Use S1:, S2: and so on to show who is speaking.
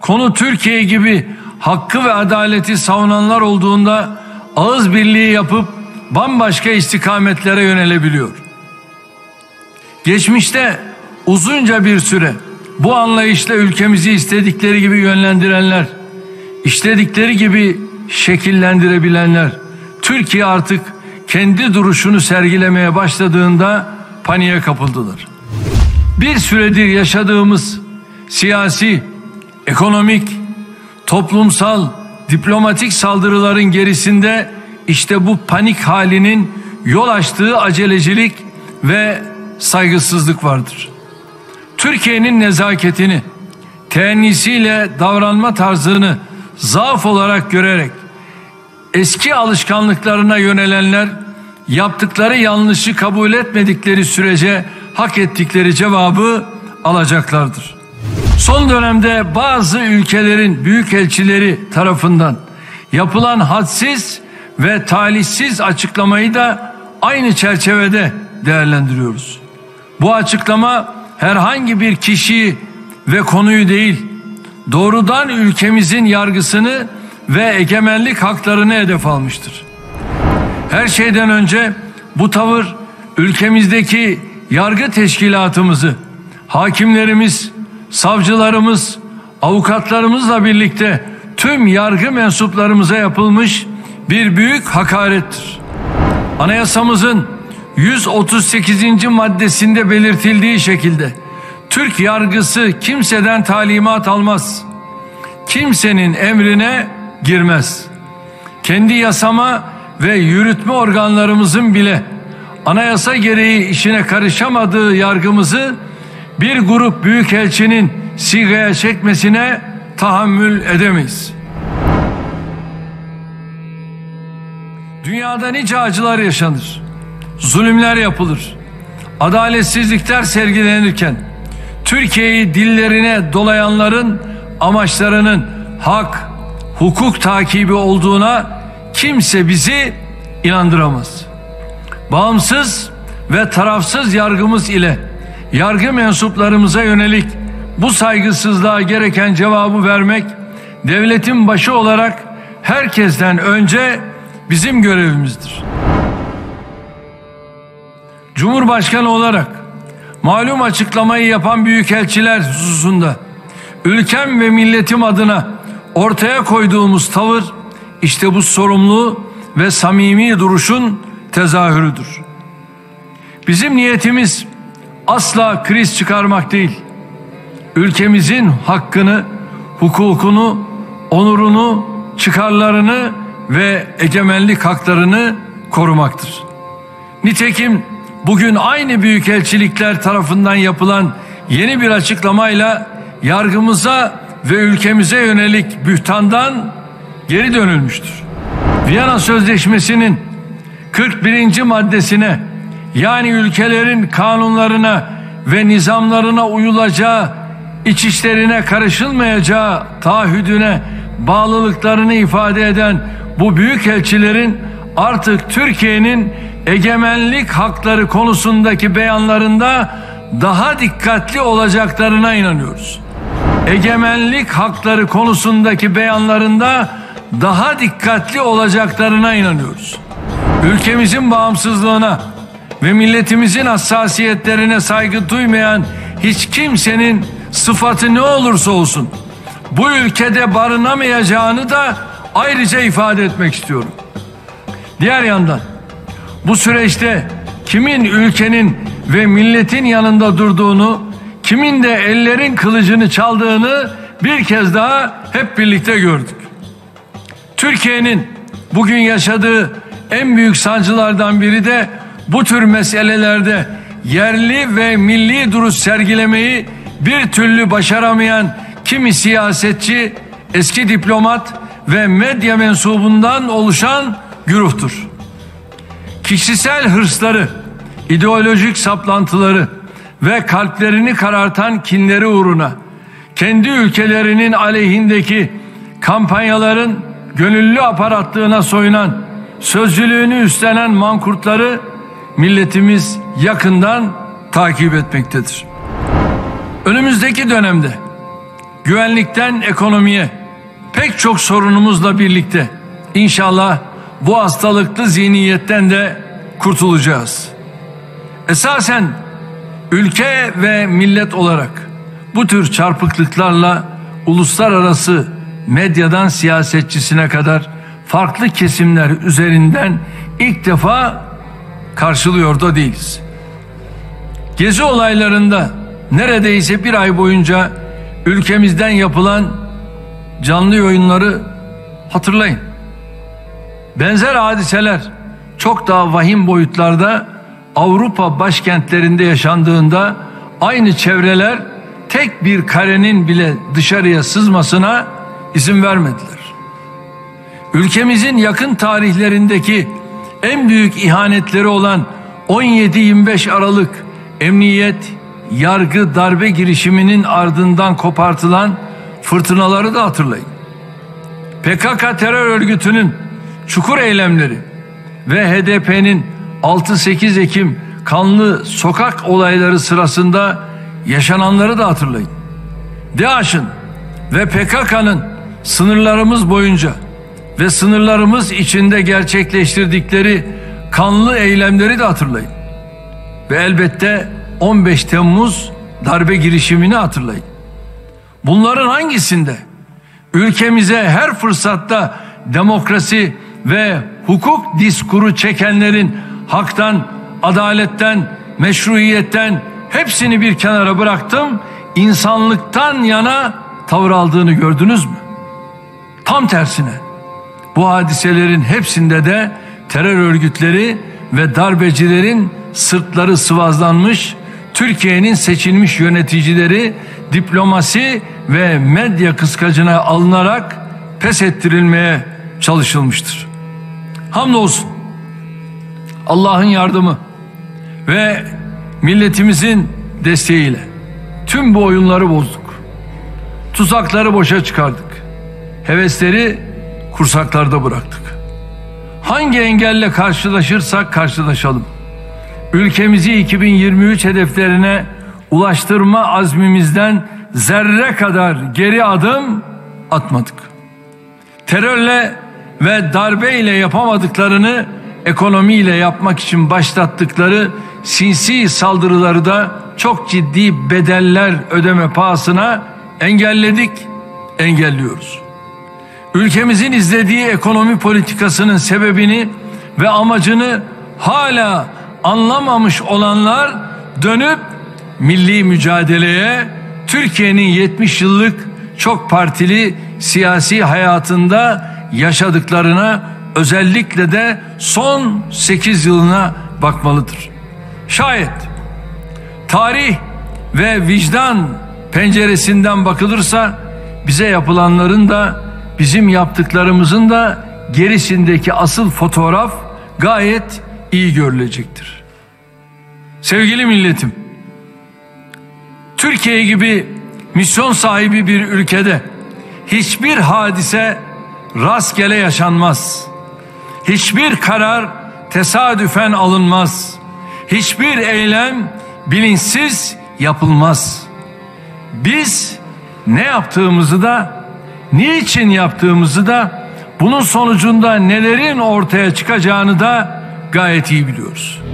S1: konu Türkiye gibi hakkı ve adaleti savunanlar olduğunda ağız birliği yapıp bambaşka istikametlere yönelebiliyor. Geçmişte uzunca bir süre bu anlayışla ülkemizi istedikleri gibi yönlendirenler, istedikleri gibi şekillendirebilenler, Türkiye artık kendi duruşunu sergilemeye başladığında paniğe kapıldılar. Bir süredir yaşadığımız siyasi, ekonomik, toplumsal, diplomatik saldırıların gerisinde işte bu panik halinin yol açtığı acelecilik ve saygısızlık vardır. Türkiye'nin nezaketini, teennisiyle davranma tarzını zaaf olarak görerek eski alışkanlıklarına yönelenler yaptıkları yanlışı kabul etmedikleri sürece hak ettikleri cevabı alacaklardır. Son dönemde bazı ülkelerin büyükelçileri tarafından yapılan hadsiz ve talihsiz açıklamayı da aynı çerçevede değerlendiriyoruz. Bu açıklama herhangi bir kişiyi ve konuyu değil, doğrudan ülkemizin yargısını ve egemenlik haklarını hedef almıştır. Her şeyden önce bu tavır ülkemizdeki yargı teşkilatımızı, hakimlerimiz, savcılarımız, avukatlarımızla birlikte tüm yargı mensuplarımıza yapılmış bir büyük hakarettir. Anayasamızın 138. maddesinde belirtildiği şekilde Türk yargısı kimseden talimat almaz, kimsenin emrine girmez. Kendi yasama ve yürütme organlarımızın bile anayasa gereği işine karışamadığı yargımızı bir grup büyükelçinin sigaya çekmesine tahammül edemeyiz. Dünyada nice acılar yaşanır, zulümler yapılır, adaletsizlikler sergilenirken Türkiye'yi dillerine dolayanların amaçlarının hak, hukuk takibi olduğuna kimse bizi inandıramaz. Bağımsız ve tarafsız yargımız ile yargı mensuplarımıza yönelik bu saygısızlığa gereken cevabı vermek devletin başı olarak herkesten önce bizim görevimizdir. Cumhurbaşkanı olarak malum açıklamayı yapan büyükelçiler hususunda ülkem ve milletim adına ortaya koyduğumuz tavır işte bu sorumlu ve samimi duruşun tezahürüdür. Bizim niyetimiz asla kriz çıkarmak değil, ülkemizin hakkını, hukukunu, onurunu, çıkarlarını ve egemenlik haklarını korumaktır. Nitekim bugün aynı büyükelçilikler tarafından yapılan yeni bir açıklamayla yargımıza ve ülkemize yönelik bühtandan geri dönülmüştür. Viyana Sözleşmesi'nin 41. maddesine, yani ülkelerin kanunlarına ve nizamlarına uyulacağı, iç işlerine karışılmayacağı taahhüdüne bağlılıklarını ifade eden bu büyükelçilerin artık Türkiye'nin egemenlik hakları konusundaki beyanlarında daha dikkatli olacaklarına inanıyoruz. Egemenlik hakları konusundaki beyanlarında daha dikkatli olacaklarına inanıyoruz. Ülkemizin bağımsızlığına ve milletimizin hassasiyetlerine saygı duymayan hiç kimsenin sıfatı ne olursa olsun bu ülkede barınamayacağını da ayrıca ifade etmek istiyorum. Diğer yandan bu süreçte kimin ülkenin ve milletin yanında durduğunu, kimin de ellerin kılıcını çaldığını bir kez daha hep birlikte gördük. Türkiye'nin bugün yaşadığı en büyük sancılardan biri de bu tür meselelerde yerli ve milli duruş sergilemeyi bir türlü başaramayan kimi siyasetçi, eski diplomat ve medya mensubundan oluşan güruhtur. Kişisel hırsları, ideolojik saplantıları ve kalplerini karartan kinleri uğruna kendi ülkelerinin aleyhindeki kampanyaların gönüllü aparatlığına soyunan, sözcülüğünü üstlenen mankurtları milletimiz yakından takip etmektedir. Önümüzdeki dönemde güvenlikten ekonomiye pek çok sorunumuzla birlikte inşallah bu hastalıklı zihniyetten de kurtulacağız. Esasen ülke ve millet olarak bu tür çarpıklıklarla uluslararası medyadan siyasetçisine kadar farklı kesimler üzerinden ilk defa karşılıyor da değiliz. Gezi olaylarında neredeyse bir ay boyunca ülkemizden yapılan canlı yayınları hatırlayın. Benzer hadiseler çok daha vahim boyutlarda Avrupa başkentlerinde yaşandığında aynı çevreler tek bir karenin bile dışarıya sızmasına izin vermediler. Ülkemizin yakın tarihlerindeki en büyük ihanetleri olan 17-25 Aralık emniyet, yargı darbe girişiminin ardından kopartılan fırtınaları da hatırlayın. PKK terör örgütünün çukur eylemleri ve HDP'nin 6-8 Ekim kanlı sokak olayları sırasında yaşananları da hatırlayın. DAEŞ'in ve PKK'nın sınırlarımız boyunca ve sınırlarımız içinde gerçekleştirdikleri kanlı eylemleri de hatırlayın. Ve elbette 15 Temmuz darbe girişimini hatırlayın. Bunların hangisinde ülkemize her fırsatta demokrasi ve hukuk diskuru çekenlerin haktan, adaletten, meşruiyetten hepsini bir kenara bıraktım, insanlıktan yana tavır aldığını gördünüz mü? Tam tersine bu hadiselerin hepsinde de terör örgütleri ve darbecilerin sırtları sıvazlanmış, Türkiye'nin seçilmiş yöneticileri diplomasi ve medya kıskacına alınarak pes ettirilmeye çalışılmıştır. Hamdolsun Allah'ın yardımı ve milletimizin desteğiyle tüm bu oyunları bozduk. Tuzakları boşa çıkardık. Hevesleri kursaklarda bıraktık. Hangi engelle karşılaşırsak karşılaşalım, ülkemizi 2023 hedeflerine ulaştırma azmimizden zerre kadar geri adım atmadık. Terörle ve darbeyle yapamadıklarını ekonomiyle yapmak için başlattıkları sinsi saldırıları da çok ciddi bedeller ödeme pahasına engelledik, engelliyoruz. Ülkemizin izlediği ekonomi politikasının sebebini ve amacını hala anlamamış olanlar dönüp milli mücadeleye, Türkiye'nin 70 yıllık çok partili siyasi hayatında yaşadıklarına, özellikle de son 8 yılına bakmalıdır. Şayet tarih ve vicdan penceresinden bakılırsa bize yapılanların da bizim yaptıklarımızın da gerisindeki asıl fotoğraf gayet iyi görülecektir. Sevgili milletim, Türkiye gibi misyon sahibi bir ülkede hiçbir hadise rastgele yaşanmaz. Hiçbir karar tesadüfen alınmaz. Hiçbir eylem bilinçsiz yapılmaz. Biz ne yaptığımızı da, niçin yaptığımızı da, bunun sonucunda nelerin ortaya çıkacağını da gayet iyi biliyoruz.